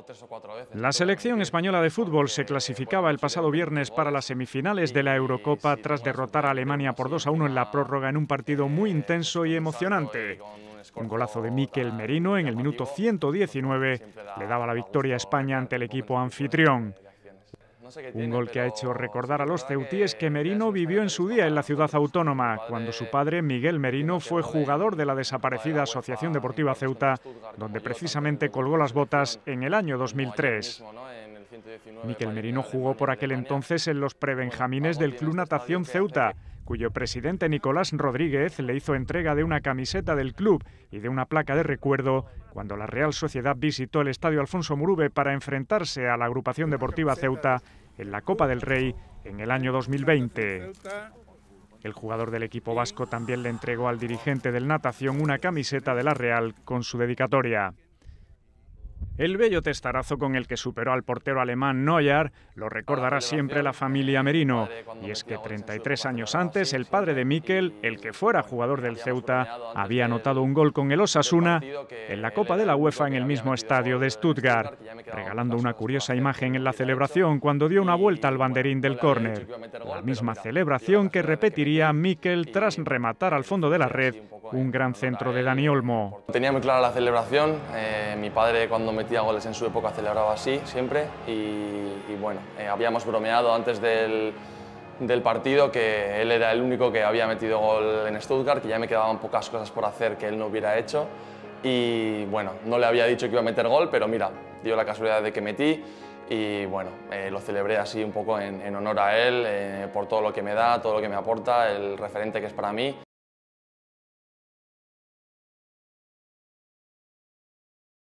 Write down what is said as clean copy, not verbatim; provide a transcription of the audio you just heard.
3 o 4 veces. La selección española de fútbol se clasificaba el pasado viernes para las semifinales de la Eurocopa tras derrotar a Alemania por 2-1 en la prórroga en un partido muy intenso y emocionante. Un golazo de Mikel Merino en el minuto 119 le daba la victoria a España ante el equipo anfitrión. Un gol que ha hecho recordar a los ceutíes que Merino vivió en su día en la ciudad autónoma, cuando su padre, Miguel Merino, fue jugador de la desaparecida Asociación Deportiva Ceuta, donde precisamente colgó las botas en el año 2003. Mikel Merino jugó por aquel entonces en los prebenjamines del Club Natación Ceuta, cuyo presidente Nicolás Rodríguez le hizo entrega de una camiseta del club y de una placa de recuerdo cuando la Real Sociedad visitó el Estadio Alfonso Murube para enfrentarse a la Agrupación Deportiva Ceuta en la Copa del Rey en el año 2020. El jugador del equipo vasco también le entregó al dirigente del Natación una camiseta de la Real con su dedicatoria. El bello testarazo con el que superó al portero alemán Neuer lo recordará siempre la familia Merino. Y es que 33 años antes, el padre de Mikel, el que fuera jugador del Ceuta, había anotado un gol con el Osasuna en la Copa de la UEFA en el mismo estadio de Stuttgart, regalando una curiosa imagen en la celebración cuando dio una vuelta al banderín del córner. La misma celebración que repetiría Mikel tras rematar al fondo de la red un gran centro de Dani Olmo. Tenía muy clara la celebración, mi padre cuando metía goles en su época celebraba así siempre y bueno, habíamos bromeado antes del partido que él era el único que había metido gol en Stuttgart, que ya me quedaban pocas cosas por hacer que él no hubiera hecho y bueno, no le había dicho que iba a meter gol, pero mira, dio la casualidad de que metí y bueno, lo celebré así un poco en honor a él, por todo lo que me da, todo lo que me aporta, el referente que es para mí.